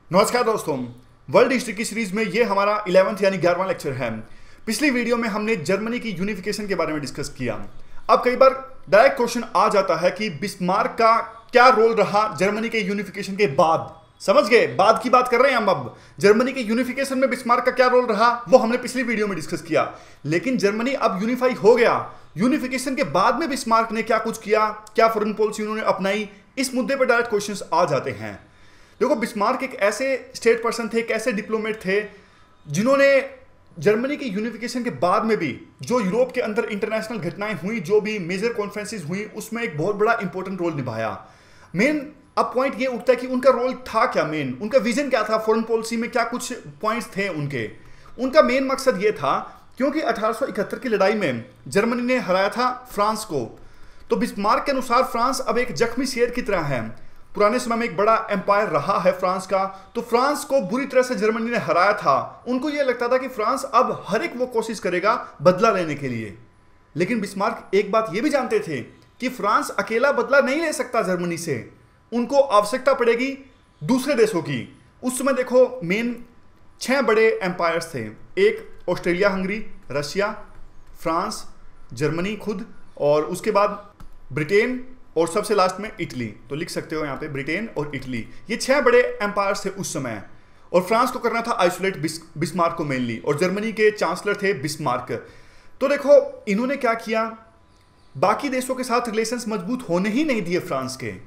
नमस्कार दोस्तों। World history की सीरीज में ये हमारा 11th यानी 11वां लेक्चर है। पिछली वीडियो में हमने जर्मनी की यूनिफिकेशन के बारे में डिस्कस किया। अब कई बार डायरेक्ट क्वेश्चन आ जाता है कि बिस्मार्क का क्या रोल रहा जर्मनी के यूनिफिकेशन के बाद। समझ गए, बाद की बात कर रहे हैं हम। अब जर्मनी के यूनिफिकेशन में बिस्मार्क का क्या रोल रहा वो हमने पिछली वीडियो में डिस्कस किया। लेकिन जर्मनी अब यूनिफाई हो गया, यूनिफिकेशन के बाद में बिस्मार्क ने क्या कुछ किया, क्या फॉरेन पॉलिसी उन्होंने अपनाई, इस मुद्दे पर डायरेक्ट क्वेश्चंस आ जाते हैं। देखो, बिस्मार्क एक ऐसे स्टेट पर्सन थे, एक ऐसे डिप्लोमेट थे जिन्होंने जर्मनी के यूनिफिकेशन के बाद में भी जो यूरोप के अंदर इंटरनेशनल घटनाएं हुई, जो भी मेजर कॉन्फ्रेंसेस हुई, उसमें एक बहुत बड़ा इंपॉर्टेंट रोल निभाया। मेन अब पॉइंट ये उठता है कि उनका रोल था क्या, मेन उनका विजन क्या था, फॉरेन पॉलिसी में क्या कुछ पॉइंट्स थे उनके। उनका मेन मकसद ये था, क्योंकि 1871 की लड़ाई में जर्मनी ने हराया था फ्रांस को, तो बिस्मार्क के अनुसार फ्रांस अब एक जख्मी शेर की तरह है। पुराने समय में एक बड़ा एम्पायर रहा है फ्रांस का, तो फ्रांस को बुरी तरह से जर्मनी ने हराया था। उनको यह लगता था कि फ्रांस अब हर एक वो कोशिश करेगा बदला लेने के लिए। लेकिन बिस्मार्क एक बात यह भी जानते थे कि फ्रांस अकेला बदला नहीं ले सकता जर्मनी से, उनको आवश्यकता पड़ेगी दूसरे देशों की। उस समय देखो, मेन 6 बड़े एम्पायर्स थे। एक Australia Hungary, Russia, France, Germany खुद, और उसके बाद ब्रिटेन, और सबसे लास्ट में इटली। तो लिख सकते हो यहाँ पे ब्रिटेन और इटली, ये 6 बड़े एम्पायर्स थे उस समय। और फ्रांस को करना था आइसोलेट बिस्मार्क को मेनली, और जर्मनी के चांसलर थे बिस्मार्क। तो देखो, इन्होंने क्या किया, बाकी देशों के साथ रिलेशंस मजबूत होने ही नहीं दिए फ्रांस के।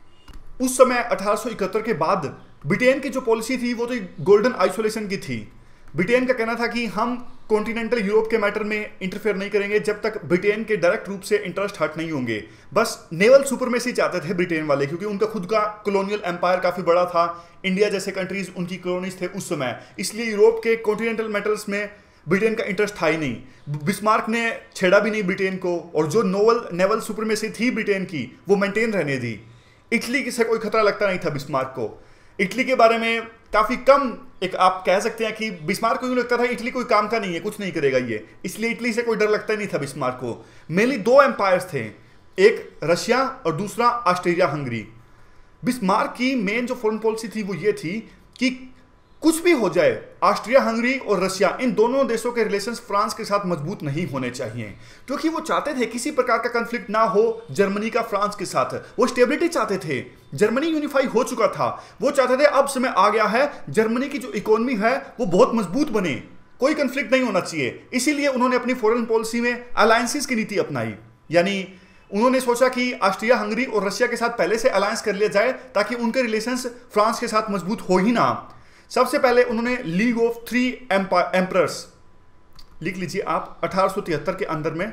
उस समय 1871 के बाद ब्रिटेन की जो पॉलिसी थी वो तो गोल्डन आइसोलेशन की थी। ब्रिटेन का कहना था कि हम कॉन्टिनेंटल यूरोप के मैटर में इंटरफेयर नहीं करेंगे जब तक ब्रिटेन के डायरेक्ट रूप से इंटरेस्ट हट नहीं होंगे। बस नेवल सुपरमेसी चाहते थे ब्रिटेन वाले, क्योंकि उनका खुद का कॉलोनियल एम्पायर काफी बड़ा था। इंडिया जैसे कंट्रीज उनकी कॉलोनीज थे उस समय, इसलिए यूरोप के कॉन्टिनेंटल मैटर्स में ब्रिटेन का इंटरेस्ट था ही नहीं। बिस्मार्क ने छेड़ा भी नहीं ब्रिटेन को, और जो नेवल सुपरमेसी थी ब्रिटेन की वो मेंटेन रहने दी। इटली से कोई खतरा लगता नहीं था बिस्मार्क को। इटली के बारे में काफी कम, एक आप कह सकते हैं कि बिस्मार्क को यूं लगता था इटली कोई काम का नहीं है, कुछ नहीं करेगा ये, इसलिए इटली से कोई डर लगता ही नहीं था बिस्मार्क को। मेनली 2 एम्पायर्स थे, एक रशिया और दूसरा ऑस्ट्रेलिया हंगरी। बिस्मार्क की मेन जो फॉरेन पॉलिसी थी वो ये थी कि कुछ भी हो जाए, ऑस्ट्रिया हंगरी और रशिया, इन दोनों देशों के रिलेशंस फ्रांस के साथ मजबूत नहीं होने चाहिए, क्योंकि वो चाहते थे किसी प्रकार का कंफ्लिक्ट ना हो जर्मनी का फ्रांस के साथ। वो स्टेबिलिटी चाहते थे। जर्मनी यूनिफाई हो चुका था, वो चाहते थे अब समय आ गया है जर्मनी की जो इकोनॉमी है वो बहुत मजबूत बने, कोई कंफ्लिक्ट नहीं होना चाहिए। इसीलिए उन्होंने अपनी फॉरेन पॉलिसी में अलायंसेस की नीति अपनाई। यानी उन्होंने सोचा कि ऑस्ट्रिया हंगरी और रशिया के साथ पहले से अलायंस कर लिया जाए ताकि उनके रिलेशंस फ्रांस के साथ मजबूत हो ही ना। सबसे पहले उन्होंने लीग ऑफ 3 एम्परर्स, लिख लीजिए आप, 1873 के अंदर में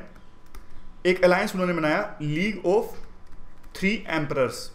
एक अलायंस उन्होंने बनाया, लीग ऑफ 3 एम्परर्स।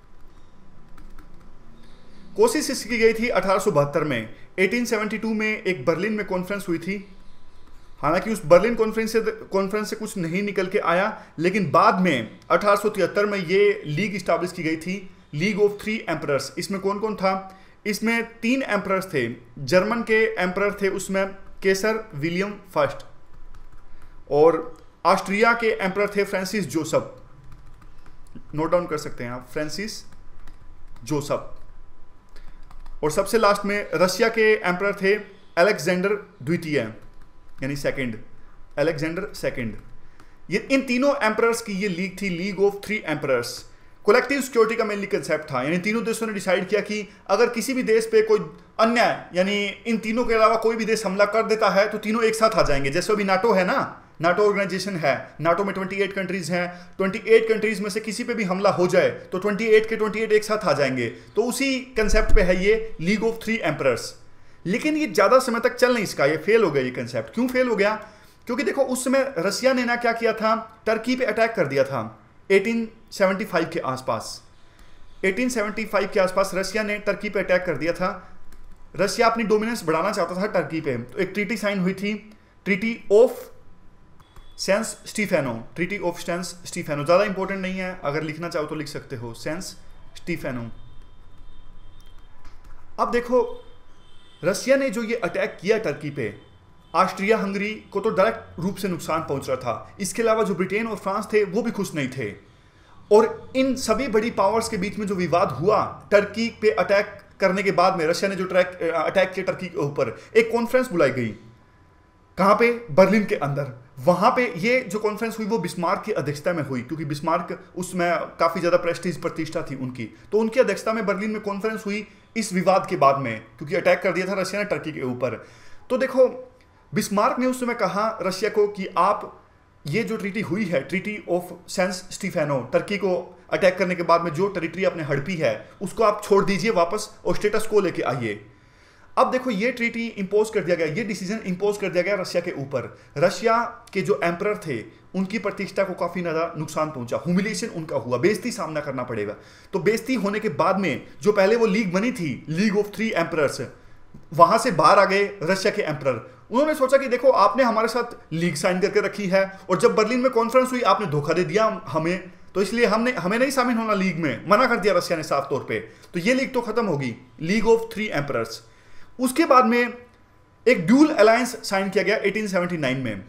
कोशिश इसकी गई थी 1872 में। 1872 में एक बर्लिन में कॉन्फ्रेंस हुई थी। हालांकि उस बर्लिन कॉन्फ्रेंस से कुछ नहीं निकल के आया, लेकिन बाद में 1873 में ये लीग इस्टेब्लिश की गई थी, लीग ऑफ 3 एम्परर्स। इसमें कौन कौन था? इसमें 3 एम्परर्स थे। जर्मन के एम्परर थे उसमें केसर विलियम फर्स्ट, और ऑस्ट्रिया के एम्परर थे फ्रांसिस जोसेफ। नोट डाउन कर सकते हैं आप, फ्रांसिस जोसेफ। और सबसे लास्ट में रशिया के एम्परर थे अलेक्जेंडर द्वितीय, यानी सेकंड, अलेक्जेंडर सेकंड। ये इन तीनों एम्परर्स की ये लीग थी, league of 3 emperors. Collective security का मेनली कंसेप्ट था। यानी तीनों देशों ने डिसाइड किया कि अगर किसी भी देश पे कोई अन्याय, यानी इन तीनों के अलावा कोई भी देश हमला कर देता है तो तीनों एक साथ आ जाएंगे। जैसे अभी नाटो है ना, नाटो ऑर्गेनाइजेशन है, नाटो में 28 कंट्रीज हैं। 28 कंट्रीज में से किसी पे भी हमला हो जाए तो 28 के 28 एक साथ आ जाएंगे। तो उसी कंसेप्ट पे है ये लीग ऑफ 3 एम्परर्स। लेकिन ये ज्यादा समय तक चल नहीं सका, ये फेल हो गया ये कंसेप्ट। क्यों फेल हो गया? क्योंकि देखो, उस समय रशिया ने ना क्या किया था, टर्की पे अटैक कर दिया था 1875 के आसपास। 1875 के आसपास रशिया ने टर्की पे अटैक कर दिया था। रशिया अपनी डोमिनेंस बढ़ाना चाहता था टर्की पे, तो एक ट्रीटी साइन हुई थी, treaty of San Stefano. Treaty of San Stefano ज्यादा इंपॉर्टेंट नहीं है, अगर लिखना चाहो तो लिख सकते हो, सेंस स्टीफेनो। अब देखो, रशिया ने जो ये अटैक किया टर्की पे, ऑस्ट्रिया हंगरी को तो डायरेक्ट रूप से नुकसान पहुंच रहा था। इसके अलावा जो ब्रिटेन और फ्रांस थे वो भी खुश नहीं थे। और इन सभी बड़ी पावर्स के बीच में जो विवाद हुआ टर्की पे अटैक करने के बाद में रशिया ने जो अटैक किया टर्की के ऊपर, एक कॉन्फ्रेंस बुलाई गई। कहां पे? बर्लिन के अंदर। वहां पे ये जो कॉन्फ्रेंस हुई वो बिस्मार्क की अध्यक्षता में हुई, क्योंकि बिस्मार्क उसमें काफी ज्यादा प्रेस्टीज प्रतिष्ठा थी उनकी, तो उनकी अध्यक्षता में बर्लिन में कॉन्फ्रेंस हुई इस विवाद के बाद में, क्योंकि अटैक कर दिया था रशिया ने टर्की के ऊपर। तो देखो, बिस्मार्क ने उस समय कहा रशिया को कि आप ये जो ट्रीटी हुई है, treaty of San Stefano, Turkey को अटैक करने के बाद में जो टेरिटरी आपने हड़पी है उसको आप छोड़ दीजिए वापस और स्टेटस को लेके आइए। अब देखो, ये ट्रीटी इंपोज कर दिया गया, ये डिसीजन इंपोज कर दिया गया रशिया के ऊपर। रशिया के जो एम्परर थे उनकी प्रतिष्ठा को काफी ज्यादा नुकसान पहुंचा, ह्यूमिलिएशन उनका हुआ, बेइज्जती सामना करना पड़ेगा। तो बेइज्जती होने के बाद में जो पहले वो लीग बनी थी, लीग ऑफ 3 एम्परर्स, वहां से बाहर आ गए रशिया के एम्परर। उन्होंने सोचा कि देखो, आपने हमारे साथ लीग साइन करके रखी है और जब बर्लिन में कॉन्फ्रेंस हुई आपने धोखा दे दिया हमें, तो इसलिए हमें नहीं शामिल होना लीग में, मना कर दिया रशिया ने साफ तौर पे। तो ये लीग तो खत्म होगी, लीग ऑफ 3 एम्परर्स। उसके बाद में एक ड्यूल अलायंस साइन किया गया 1879 में,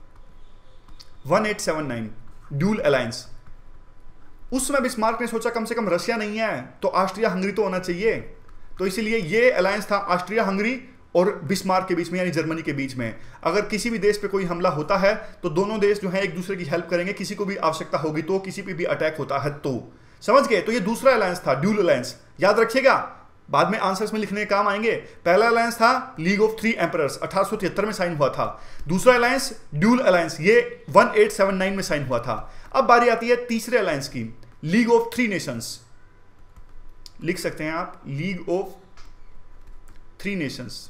1879 ड्यूल अलायंस। उस समय बिस्मार्क ने सोचा कम से कम रशिया नहीं है तो ऑस्ट्रिया हंगरी तो होना चाहिए, तो इसीलिए ये अलायंस था ऑस्ट्रिया हंगरी और बिस्मार्क के बीच में, यानी जर्मनी के बीच में। अगर किसी भी देश पे कोई हमला होता है तो दोनों देश जो है एक दूसरे की हेल्प करेंगे, किसी को भी आवश्यकता होगी तो, किसी पे भी अटैक होता है तो, समझ गए? तो ये दूसरा अलायंस था, ड्यूल अलायंस। याद रखिएगा, बाद में आंसर्स में लिखने के काम आएंगे। पहला अलायंस था लीग ऑफ 3 एम्परर्स, 1873 में साइन हुआ था। दूसरा अलायंस ड्यूल अलायंस, ये 1879 में साइन हुआ था। अब बारी आती है तीसरे अलायंस की, लीग ऑफ 3 नेशंस। लिख सकते हैं आप, लीग ऑफ 3 नेशंस।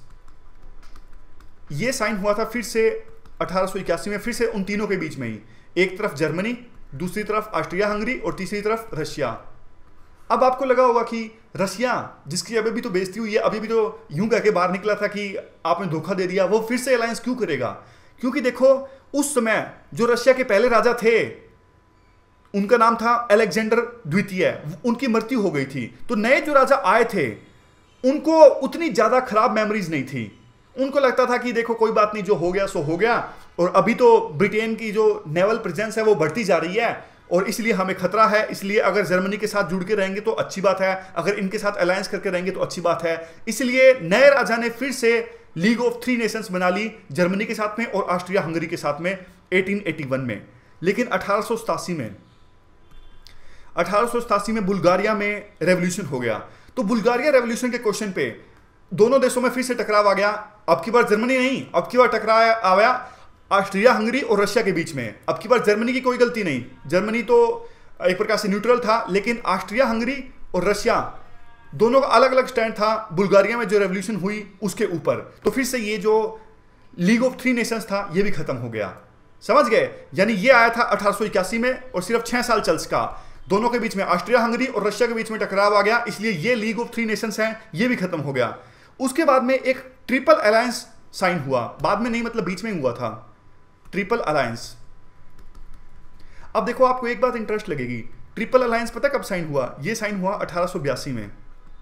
ये साइन हुआ था फिर से 1881 में, फिर से उन तीनों के बीच में ही, एक तरफ जर्मनी, दूसरी तरफ ऑस्ट्रिया हंगरी और तीसरी तरफ रशिया। अब आपको लगा होगा कि रशिया, जिसकी अभी भी तो बेइज्जती हुई है, अभी भी तो यूं कह के बाहर निकला था कि आपने धोखा दे दिया, वो फिर से अलायंस क्यों करेगा? क्योंकि देखो, उस समय जो रशिया के पहले राजा थे उनका नाम था अलेक्जेंडर द्वितीय, उनकी मृत्यु हो गई थी। तो नए जो राजा आए थे उनको उतनी ज्यादा खराब मेमोरीज नहीं थी। उनको लगता था कि देखो कोई बात नहीं, जो हो गया सो हो गया, और अभी तो ब्रिटेन की जो नेवल प्रेजेंस है वो बढ़ती जा रही है और इसलिए हमें खतरा है, इसलिए अगर जर्मनी के साथ जुड़ के रहेंगे तो अच्छी बात है, अगर इनके साथ अलायंस करके रहेंगे तो अच्छी बाबात है। इसलिए नए राजा ने फिर से लीग ऑफ 3 नेशंस बना ली, जर्मनी के साथ में और ऑस्ट्रिया हंगरी के साथ में 1881 में। लेकिन 1887 में बुल्गारिया में रेवोल्यूशन हो गया। तो बुल्गारिया रेवोल्यूशन के क्वेश्चन पे दोनों देशों में फिर से टकराव आ गया। अब की बार जर्मनी नहीं, अब की बार टकराव आ गया ऑस्ट्रिया हंगरी और रशिया के बीच में। अब की बार जर्मनी की कोई गलती नहीं, जर्मनी तो एक प्रकार से न्यूट्रल था, लेकिन ऑस्ट्रिया हंगरी और रशिया दोनों का अलग अलग स्टैंड था बुल्गारिया में जो रेवोल्यूशन हुई उसके ऊपर। तो फिर से ये जो लीग ऑफ 3 नेशंस था ये भी खत्म हो गया, समझ गए? यानी ये आया था 1881 में और सिर्फ 6 साल चल सका। दोनों के बीच में, ऑस्ट्रिया हंगरी और रशिया के बीच में टकराव आ गया, इसलिए ये लीग ऑफ 3 नेशंस हैं, ये भी खत्म हो गया। उसके बाद में एक ट्रिपल अलायंस साइन हुआ, बाद में नहीं, मतलब बीच में हुआ था ट्रिपल अलायंस। अब देखो, आपको एक बात इंटरेस्ट लगेगी, ट्रिपल अलायंस पता कब साइन हुआ? ये साइन हुआ 1882 में।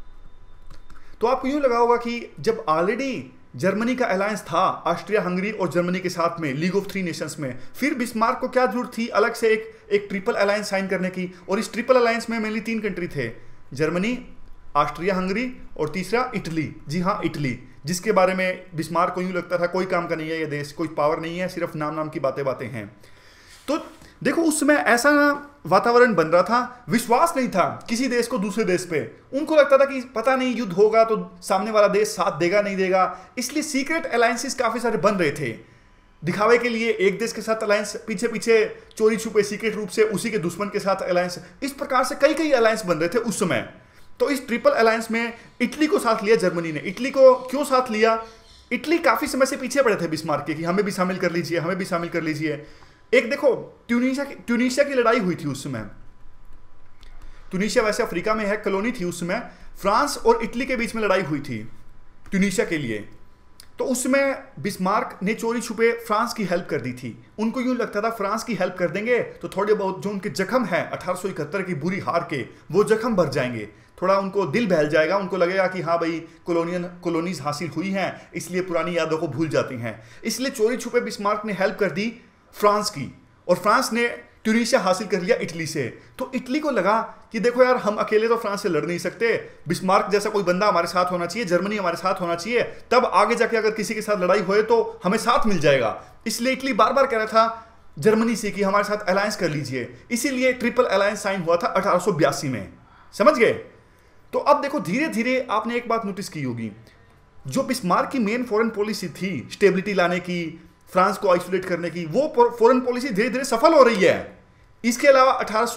तो आपको यूं लगा होगा कि जब ऑलरेडी जर्मनी का अलायंस था ऑस्ट्रिया हंगरी और जर्मनी के साथ में लीग ऑफ 3 नेशंस में, फिर बिस्मार्क को क्या जरूरत थी अलग से एक ट्रिपल अलायंस साइन करने की? और इस ट्रिपल अलायंस में मेनली 3 कंट्री थे, जर्मनी, ऑस्ट्रिया हंगरी और तीसरा इटली। जी हाँ, इटली, जिसके बारे में बिस्मार्क को यूं लगता था कोई काम का नहीं है ये देश, कोई पावर नहीं है, सिर्फ नाम नाम की बातें हैं। तो देखो, उस समय ऐसा वातावरण बन रहा था, विश्वास नहीं था किसी देश को दूसरे देश पे। उनको लगता था कि पता नहीं युद्ध होगा तो सामने वाला देश साथ देगा नहीं देगा, इसलिए सीक्रेट अलायंसेस काफी सारे बन रहे थे दिखावे के लिए। एक देश के साथ अलायंस, पीछे पीछे चोरी छुपे सीक्रेट रूप से उसी के दुश्मन के साथ अलायंस, इस प्रकार से कई कई अलायंस बन रहे थे उस समय। तो इस ट्रिपल अलायंस में इटली को साथ लिया जर्मनी ने। इटली को क्यों साथ लिया? इटली काफी समय से पीछे पड़े थे बिस्मार्क के कि हमें भी शामिल कर लीजिए, हमें भी शामिल कर लीजिए। एक देखो, ट्यूनीशिया की लड़ाई हुई थी उस समय। ट्यूनीशिया वैसे अफ्रीका में है, कॉलोनी थी उस समय। फ्रांस और इटली के बीच में लड़ाई हुई थी ट्यूनीशिया के लिए। तो उस समय बिस्मार्क ने चोरी छुपे फ्रांस की हेल्प कर दी थी। उनको यूं लगता था फ्रांस की हेल्प कर देंगे तो थोड़े बहुत जो उनके जख्म हैं 1871 की बुरी हार के, वो जख्म भर जाएंगे, थोड़ा उनको दिल बहल जाएगा, उनको लगेगा कि हाँ भाई कॉलोनीज हासिल हुई हैं, इसलिए पुरानी यादों को भूल जाती हैं। इसलिए चोरी छुपे बिस्मार्क ने हेल्प कर दी फ्रांस की, और फ्रांस ने ट्यूनीशिया हासिल कर लिया इटली से। तो इटली को लगा कि देखो यार, हम अकेले तो फ्रांस से लड़ नहीं सकते, बिस्मार्क जैसा कोई बंदा हमारे साथ होना चाहिए, जर्मनी हमारे साथ होना चाहिए, तब आगे जाके अगर किसी के साथ लड़ाई होए तो हमें साथ मिल जाएगा। इसलिए इटली बार बार कह रहा था जर्मनी से कि हमारे साथ अलायंस कर लीजिए। इसीलिए ट्रिपल अलायंस साइन हुआ था 1882 में। समझ गए? तो अब देखो, धीरे धीरे आपने एक बात नोटिस की होगी, जो बिस्मार्क की मेन फॉरेन पॉलिसी थी स्टेबिलिटी लाने की, फ्रांस को आइसोलेट करने की, वो फॉरेन पॉलिसी धीरे धीरे सफल हो रही है। इसके अलावा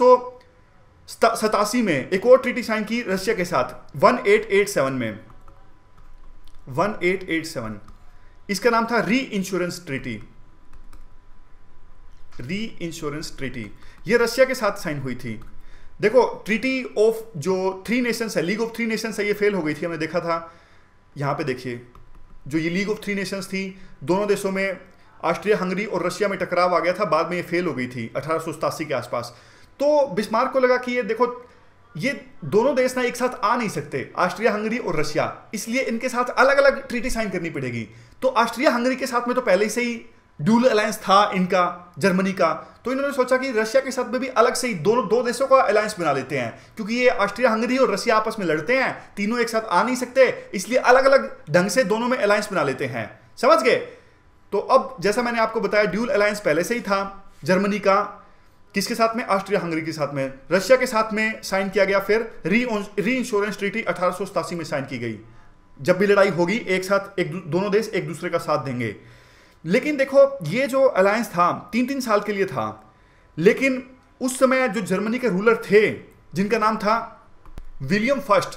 1887 में एक और ट्रीटी साइन की रशिया के साथ 1887 में, 1887। इसका नाम था reinsurance treaty. Reinsurance treaty ये रशिया के साथ साइन हुई थी। देखो, ट्रीटी ऑफ जो 3 नेशंस है, लीग ऑफ 3 नेशंस है, ये फेल हो गई थी, हमने देखा था। यहां पे देखिए, जो ये लीग ऑफ 3 नेशंस थी, दोनों देशों में ऑस्ट्रिया हंगरी और रशिया में टकराव आ गया था, बाद में ये फेल हो गई थी 1887 के आसपास। तो बिस्मार्क को लगा कि ये देखो, ये दोनों देश ना एक साथ आ नहीं सकते, ऑस्ट्रिया हंगरी और रशिया, इसलिए इनके साथ अलग अलग ट्रीटी साइन करनी पड़ेगी। तो ऑस्ट्रिया हंगरी के साथ में तो पहले से ही ड्यूल अलायंस था इनका, जर्मनी का। तो इन्होंने सोचा कि रशिया के साथ में भी अलग से ही दो देशों का अलायंस बना लेते हैं, क्योंकि ये ऑस्ट्रिया हंगरी और रशिया आपस में लड़ते हैं, तीनों एक साथ आ नहीं सकते, इसलिए अलग अलग ढंग से दोनों में अलायंस बना लेते हैं। समझ गए? तो अब जैसा मैंने आपको बताया, ड्यूल अलायंस पहले से ही था जर्मनी का, किसके साथ में? ऑस्ट्रिया हंगरी के साथ में। रशिया के साथ में साइन किया गया, फिर री इंश्योरेंस ट्रीटी 1887 में साइन की गई। जब भी लड़ाई होगी, एक साथ दोनों देश एक दूसरे का साथ देंगे। लेकिन देखो, ये जो अलायंस था 3-3 साल के लिए था, लेकिन उस समय जो जर्मनी के रूलर थे, जिनका नाम था विलियम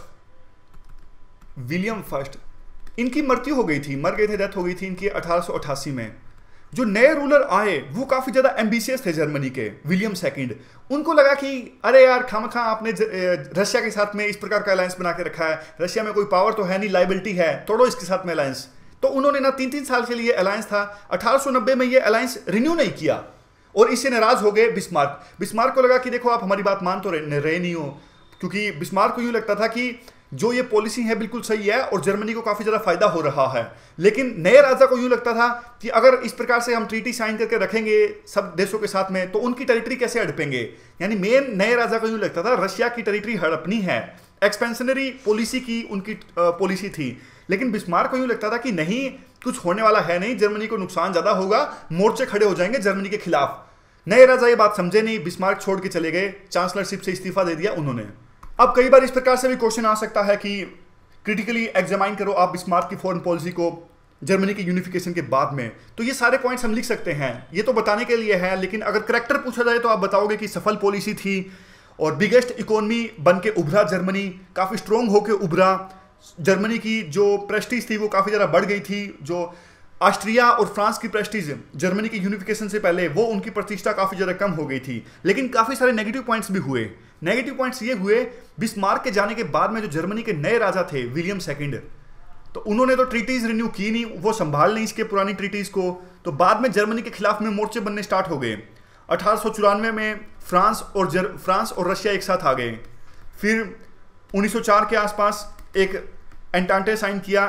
फर्स्ट, इनकी मृत्यु हो गई थी, मर गए थे, डेथ हो गई थी इनकी 1888 में। जो नए रूलर आए वो काफी ज्यादा एम्बिशियस थे जर्मनी के, विलियम सेकंड। उनको लगा कि अरे यार, खामखा आपने रशिया के साथ में इस प्रकार का अलायंस बना के रखा है, रशिया में कोई पावर तो है नहीं, लाइबिलिटी है, तोड़ो इसके साथ में अलायंस। तो उन्होंने ना 3-3 साल के लिए अलायंस था, 1890 में ये अलायंस रिन्यू नहीं किया, और इससे नाराज हो गए बिस्मार्क को लगा कि देखो, आप हमारी बात मान तो रहे नहीं हो, क्योंकि बिस्मार्क को यूं लगता था कि जो ये पॉलिसी है बिल्कुल सही है और जर्मनी को काफी ज्यादा फायदा हो रहा है। लेकिन नए राजा को यूं लगता था कि अगर इस प्रकार से हम ट्रीटी साइन करके रखेंगे सब देशों के साथ में, तो उनकी टेरिटरी कैसे हड़पेंगे। यानी मेन नए राजा को यूं लगता था रशिया की टेरिटरी हड़पनी है, एक्सपेंशनरी पॉलिसी की उनकी पॉलिसी थी। लेकिन बिस्मार्क को यूं लगता था कि नहीं, कुछ होने वाला है नहीं, जर्मनी को नुकसान ज्यादा होगा, मोर्चे खड़े हो जाएंगे जर्मनी के खिलाफ। नए राजा ये बात समझे नहीं, बिस्मार्क छोड़ के चले गए, चांसलरशिप से इस्तीफा दे दिया उन्होंने। अब कई बार इस प्रकार से भी क्वेश्चन आ सकता है कि क्रिटिकली एग्जामाइन करो आप बिस्मार्क की फॉरेन पॉलिसी को जर्मनी की यूनिफिकेशन के बाद में। तो ये सारे पॉइंट्स हम लिख सकते हैं, ये तो बताने के लिए है। लेकिन अगर करेक्टर पूछा जाए तो आप बताओगे कि सफल पॉलिसी थी और बिगेस्ट इकोनॉमी बन के उभरा जर्मनी, काफी स्ट्रॉन्ग होकर उभरा। जर्मनी की जो प्रेस्टीज थी वो काफी ज्यादा बढ़ गई थी। जो ऑस्ट्रिया और फ्रांस की प्रेस्टीज जर्मनी की यूनिफिकेशन से पहले, वो उनकी प्रतिष्ठा काफी ज्यादा कम हो गई थी। लेकिन काफी सारे नेगेटिव पॉइंट्स भी हुए। नेगेटिव पॉइंट्स ये हुए, बिस्मार्क के जाने के बाद में जो जर्मनी के नए राजा थे विलियम सेकंड, तो उन्होंने तो ट्रीटीज रिन्यू की नहीं, वो संभाल नहीं इसके पुरानी ट्रीटीज को। तो बाद में जर्मनी के खिलाफ में मोर्चे बनने स्टार्ट हो गए। 1894 में फ्रांस और रशिया एक साथ आ गए। फिर 1904 के आसपास एक एंटांटे साइन किया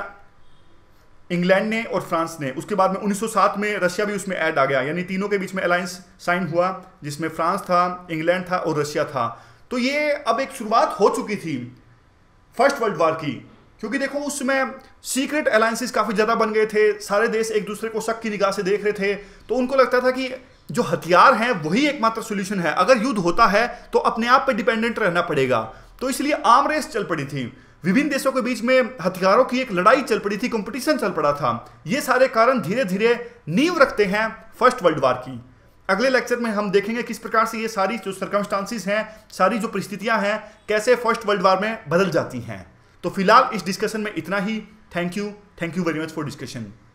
इंग्लैंड ने और फ्रांस ने। उसके बाद में 1907 में रशिया भी उसमें ऐड आ गया, यानी तीनों के बीच में अलायंस साइन हुआ, जिसमें फ्रांस था, इंग्लैंड था और रशिया था। तो ये अब एक शुरुआत हो चुकी थी फर्स्ट वर्ल्ड वॉर की, क्योंकि देखो उस समय सीक्रेट अलायंसेस काफी ज्यादा बन गए थे, सारे देश एक दूसरे को शक की निगाह से देख रहे थे। तो उनको लगता था कि जो हथियार हैं वही एकमात्र सोल्यूशन है, अगर युद्ध होता है तो अपने आप पे डिपेंडेंट रहना पड़ेगा। तो इसलिए आर्म रेस चल पड़ी थी, विभिन्न देशों के बीच में हथियारों की एक लड़ाई चल पड़ी थी, कंपटीशन चल पड़ा था। ये सारे कारण धीरे धीरे नींव रखते हैं फर्स्ट वर्ल्ड वॉर की। अगले लेक्चर में हम देखेंगे किस प्रकार से ये सारी जो सर्कमस्टांसिस हैं, सारी जो परिस्थितियां हैं, कैसे फर्स्ट वर्ल्ड वॉर में बदल जाती हैं। तो फिलहाल इस डिस्कशन में इतना ही। Thank you very much for discussion.